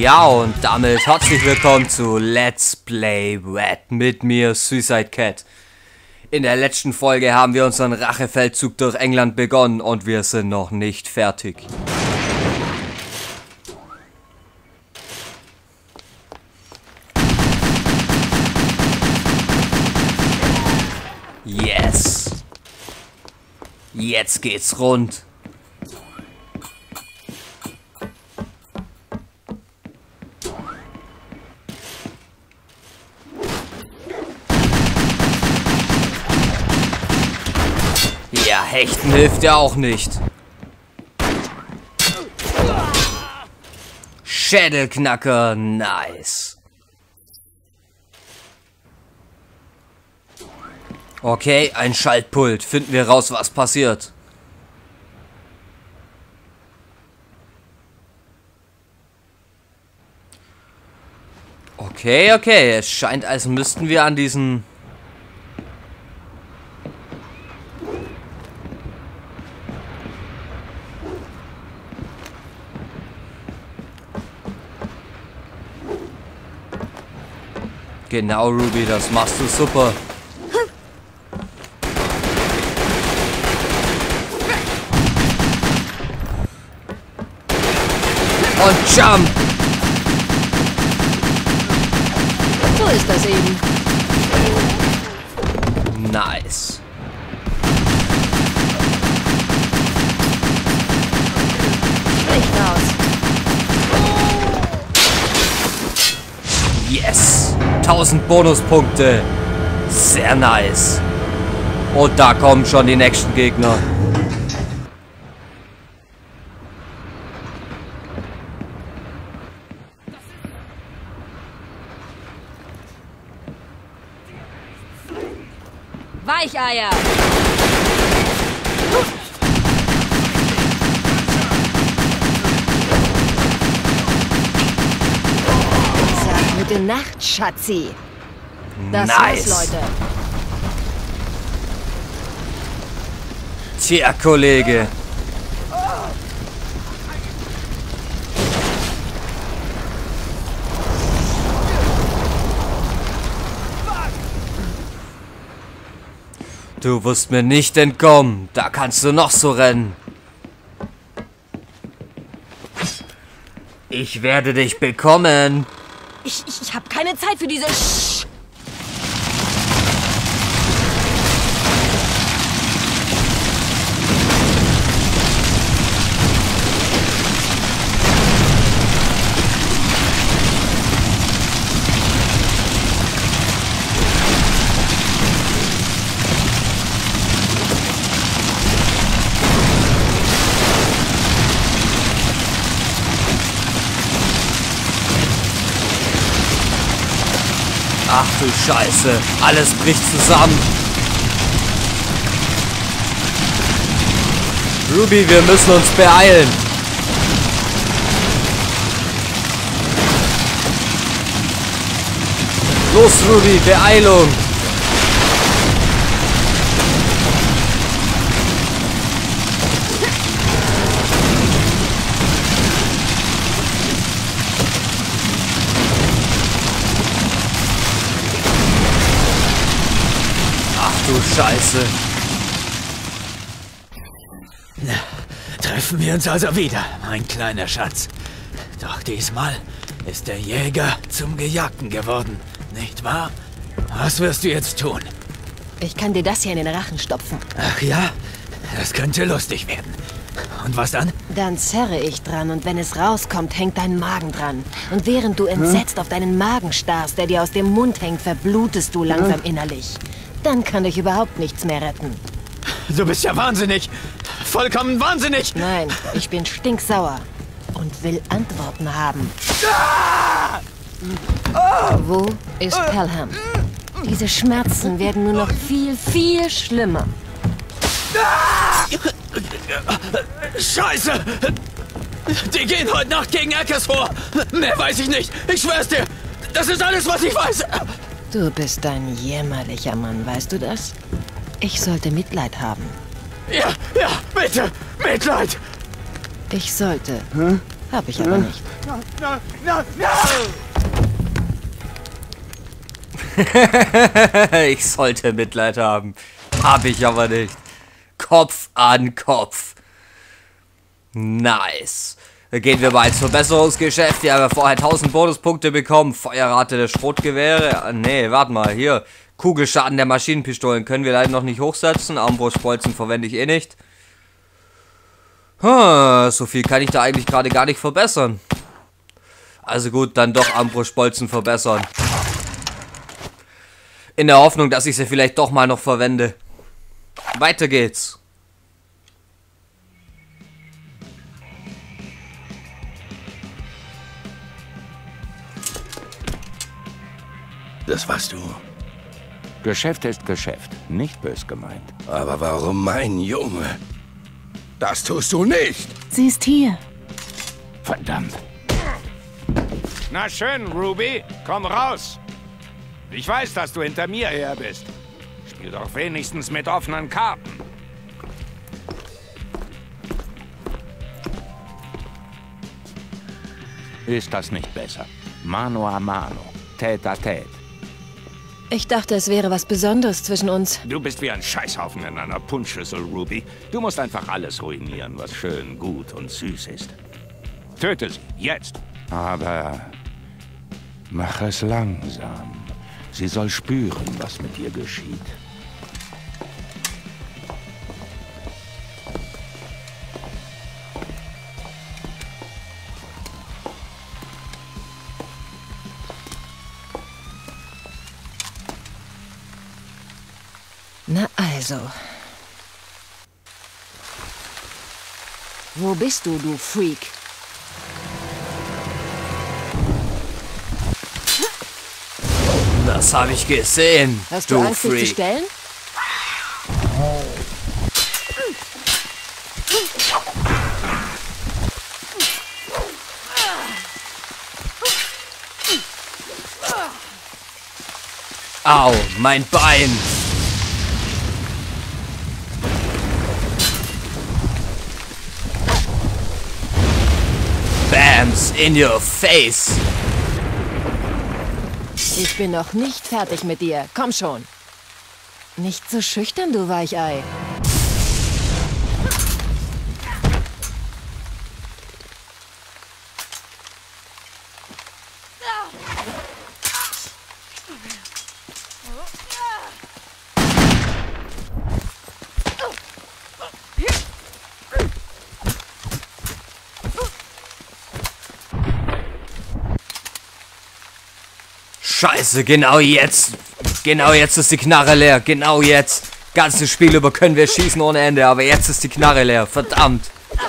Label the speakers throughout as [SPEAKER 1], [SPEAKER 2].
[SPEAKER 1] Ja, und damit herzlich willkommen zu Let's Play Red mit mir, Suicide Cat. In der letzten Folge haben wir unseren Rachefeldzug durch England begonnen und wir sind noch nicht fertig. Yes! Jetzt geht's rund. Ja, Hechten hilft ja auch nicht. Schädelknacker, nice. Okay, ein Schaltpult. Finden wir raus, was passiert. Okay, es scheint, als müssten wir an diesen... Genau, Ruby, das machst du super. Und jump!
[SPEAKER 2] So ist das eben.
[SPEAKER 1] Nice.
[SPEAKER 2] Nicht aus.
[SPEAKER 1] Yes! 1000 Bonuspunkte. Sehr nice. Und da kommen schon die nächsten Gegner.
[SPEAKER 2] Weicheier! Sag gute Nacht, Schatzi. Das
[SPEAKER 1] Nice.
[SPEAKER 2] war's, Leute.
[SPEAKER 1] Tja, Kollege. Du wirst mir nicht entkommen. Da kannst du noch so rennen. Ich werde dich bekommen.
[SPEAKER 2] Ich habe keine Zeit für diese
[SPEAKER 1] Ach du Scheiße, alles bricht zusammen. Ruby, wir müssen uns beeilen. Los, Ruby, Beeilung. Du Scheiße.
[SPEAKER 3] Na, treffen wir uns also wieder, mein kleiner Schatz. Doch diesmal ist der Jäger zum Gejagten geworden, nicht wahr? Was wirst du jetzt tun?
[SPEAKER 2] Ich kann dir das hier in den Rachen stopfen.
[SPEAKER 3] Ach ja, das könnte lustig werden. Und was dann?
[SPEAKER 2] Dann zerre ich dran und wenn es rauskommt, hängt dein Magen dran. Und während du entsetzt auf deinen Magen starrst, der dir aus dem Mund hängt, verblutest du langsam innerlich. Dann kann dich überhaupt nichts mehr retten.
[SPEAKER 3] Du bist ja wahnsinnig! Vollkommen wahnsinnig!
[SPEAKER 2] Nein, ich bin stinksauer und will Antworten haben. Wo ist Pelham? Diese Schmerzen werden nur noch viel, viel schlimmer.
[SPEAKER 3] Scheiße! Die gehen heute Nacht gegen Eckes vor! Mehr weiß ich nicht! Ich schwör's dir! Das ist alles, was ich weiß!
[SPEAKER 2] Du bist ein jämmerlicher Mann, weißt du das? Ich sollte Mitleid haben.
[SPEAKER 3] Ja, bitte! Mitleid!
[SPEAKER 2] Ich sollte. Hab ich aber nicht.
[SPEAKER 1] Ich sollte Mitleid haben. Hab ich aber nicht. Kopf an Kopf. Nice. Dann gehen wir mal ins Verbesserungsgeschäft. Hier haben wir vorher 1000 Bonuspunkte bekommen. Feuerrate der Schrotgewehre. Nee, warte mal. Hier. Kugelschaden der Maschinenpistolen können wir leider noch nicht hochsetzen. Armbrustbolzen verwende ich eh nicht. So viel kann ich da eigentlich gerade gar nicht verbessern. Also gut, dann doch Armbrustbolzen verbessern. In der Hoffnung, dass ich sie vielleicht doch mal noch verwende. Weiter geht's.
[SPEAKER 4] Das warst du.
[SPEAKER 5] Geschäft ist Geschäft, nicht bös gemeint.
[SPEAKER 4] Aber warum mein Junge? Das tust du nicht!
[SPEAKER 6] Sie ist hier.
[SPEAKER 5] Verdammt.
[SPEAKER 7] Na schön, Ruby. Komm raus. Ich weiß, dass du hinter mir her bist. Spiel doch wenigstens mit offenen Karten.
[SPEAKER 5] Ist das nicht besser? Mano a mano, tête à tête.
[SPEAKER 2] Ich dachte, es wäre was Besonderes zwischen uns.
[SPEAKER 7] Du bist wie ein Scheißhaufen in einer Punschschüssel, Ruby. Du musst einfach alles ruinieren, was schön, gut und süß ist. Töte sie, jetzt.
[SPEAKER 5] Aber mach es langsam. Sie soll spüren, was mit ihr geschieht.
[SPEAKER 2] Na also. Wo bist du, du Freak?
[SPEAKER 1] Das habe ich gesehen.
[SPEAKER 2] Hast du Angst, dich zu
[SPEAKER 1] Freak.
[SPEAKER 2] stellen?
[SPEAKER 1] Au, mein Bein. Bams in your face.
[SPEAKER 2] Ich bin noch nicht fertig mit dir. Komm schon. Nicht so schüchtern, du Weichei.
[SPEAKER 1] Scheiße, genau jetzt. Genau jetzt ist die Knarre leer. Genau jetzt. Ganzes Spiel über können wir schießen ohne Ende, aber jetzt ist die Knarre leer. Verdammt.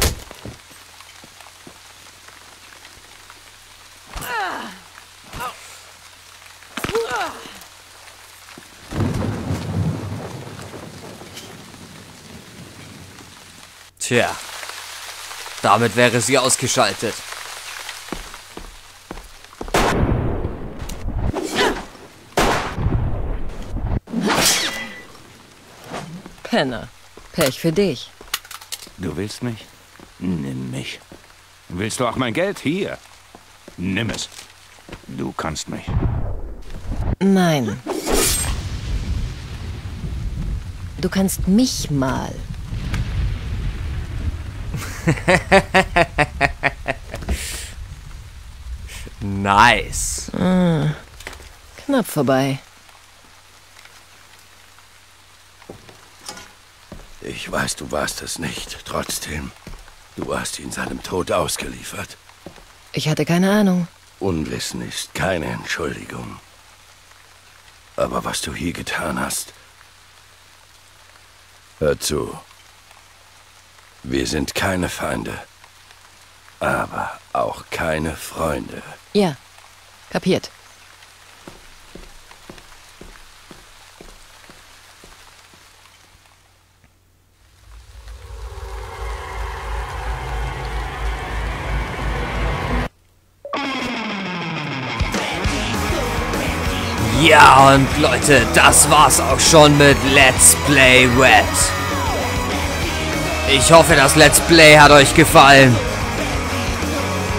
[SPEAKER 1] Tja. Damit wäre sie ausgeschaltet.
[SPEAKER 2] Penner. Pech für dich.
[SPEAKER 5] Du willst mich? Nimm mich. Willst du auch mein Geld? Hier. Nimm es. Du kannst mich.
[SPEAKER 2] Nein. Du kannst mich mal.
[SPEAKER 1] Nice.
[SPEAKER 2] Knapp vorbei.
[SPEAKER 4] Ich weiß, du warst es nicht. Trotzdem, du hast ihn seinem Tod ausgeliefert.
[SPEAKER 2] Ich hatte keine Ahnung.
[SPEAKER 4] Unwissen ist keine Entschuldigung. Aber was du hier getan hast... Hör zu. Wir sind keine Feinde. Aber auch keine Freunde.
[SPEAKER 2] Ja, kapiert.
[SPEAKER 1] Ja, und Leute, das war's auch schon mit Let's Play Wet. Ich hoffe, das Let's Play hat euch gefallen.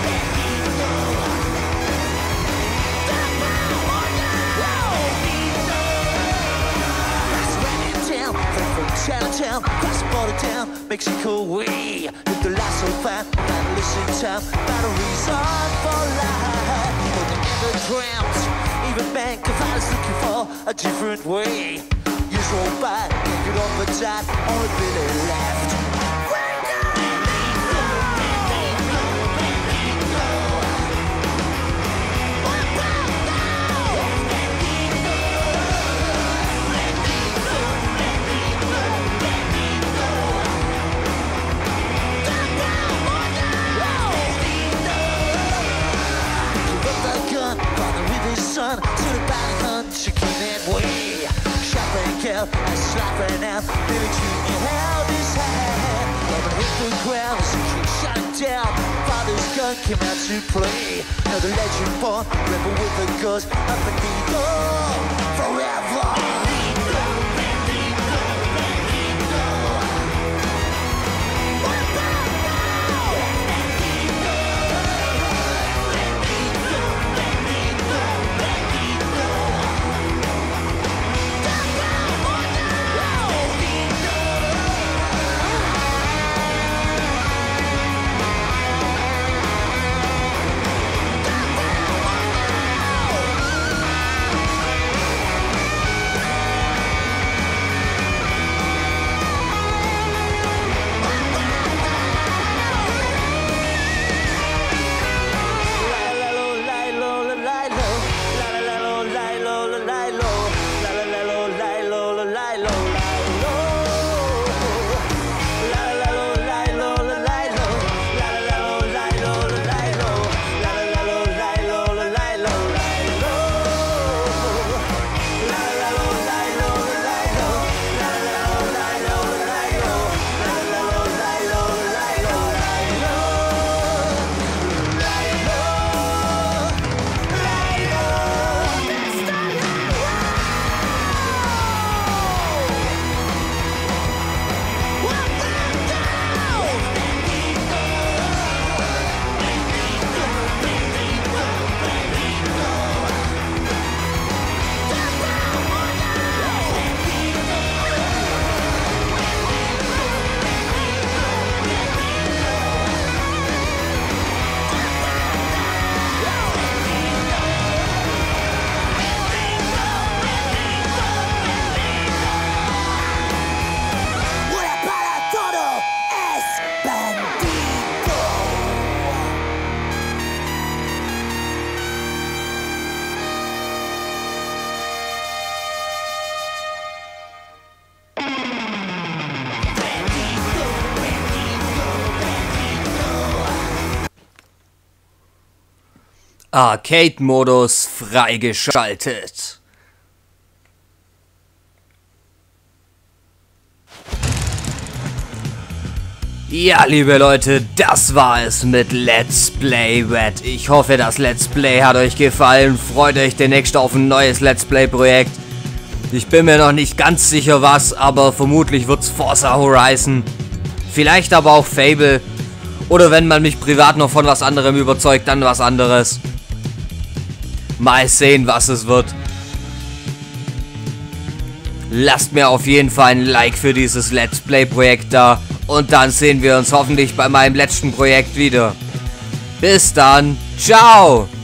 [SPEAKER 6] Mexico way. With the lights so fine, listen time, batteries on for life. But they never dreamt, even mankind is looking for a different way. Years roll by, can't get on the time, only Billy left. Son, to the bounty hunt, chicken and way. Shopping out and slapping out, Billy Jr. held his hand. Never hit the ground as he keeps shutting down. Father's gun came out to play. Now the legend born, rebel with the guns, up and Benito forever.
[SPEAKER 1] Arcade-Modus freigeschaltet. Ja, liebe Leute, das war es mit Let's Play Red. Ich hoffe, das Let's Play hat euch gefallen. Freut euch demnächst auf ein neues Let's Play-Projekt. Ich bin mir noch nicht ganz sicher was, aber vermutlich wird's Forza Horizon. Vielleicht aber auch Fable. Oder wenn man mich privat noch von was anderem überzeugt, dann was anderes. Mal sehen, was es wird. Lasst mir auf jeden Fall ein Like für dieses Let's Play Projekt da. Und dann sehen wir uns hoffentlich bei meinem letzten Projekt wieder. Bis dann. Ciao.